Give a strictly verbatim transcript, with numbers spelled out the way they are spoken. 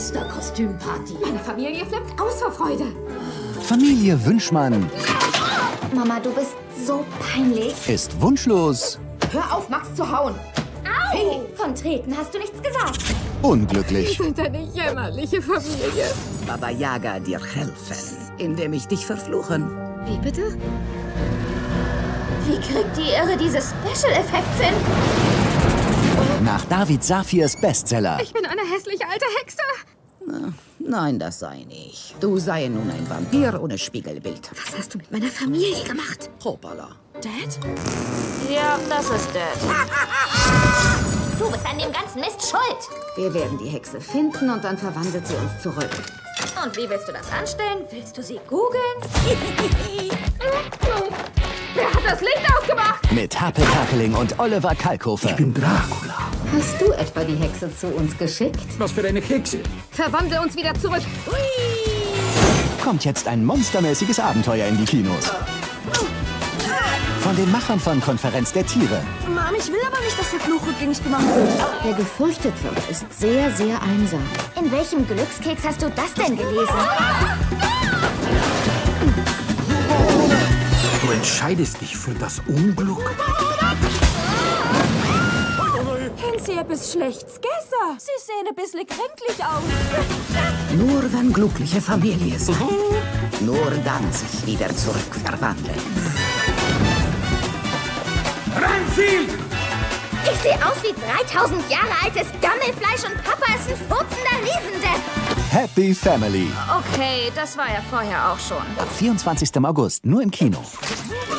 Monsterkostümparty. Meine Familie flippt aus vor Freude. Familie Wünschmann Mama, du bist so peinlich. ist wunschlos Hör auf, Max zu hauen. Au! Hey. Von Treten hast du nichts gesagt. unglücklich. Wir sind eine jämmerliche Familie. Baba Yaga dir helfen, indem ich dich verfluchen. Wie bitte? Wie kriegt die Irre diese Special-Effekts hin? Nach David Safirs Bestseller. Ich bin eine hässliche alte Hexe. Nein, das sei nicht. Du sei nun ein Vampir ohne Spiegelbild. Was hast du mit meiner Familie gemacht? Hoppala. Dad? Ja, das ist Dad. Du bist an dem ganzen Mist schuld. Wir werden die Hexe finden und dann verwandelt sie uns zurück. Und wie willst du das anstellen? Willst du sie googeln? Wer hat das Licht ausgemacht? Mit Happe Kerkeling und Oliver Kalkofe. Ich bin Dracula. Hast du etwa die Hexe zu uns geschickt? Was für eine Hexe. Verwandle uns wieder zurück. Kommt jetzt ein monstermäßiges Abenteuer in die Kinos. Von den Machern von Konferenz der Tiere. Mom, ich will aber nicht, dass der Fluch rückgängig gemacht wird. Wer gefürchtet wird, ist sehr, sehr einsam. In welchem Glückskeks hast du das denn gelesen? Du entscheidest dich für das Unglück. Haben Sie etwas Schlechtes gegessen? Sie sehen ein bisschen kränklich aus. Nur wenn glückliche Familie sind. Nur dann sich wieder zurückverwandeln. Renfield! Ich sehe aus wie dreitausend Jahre altes Gammelfleisch und Papa ist ein furzender Riesendepp. Happy Family. Okay, das war ja vorher auch schon. Ab vierundzwanzigsten August nur im Kino.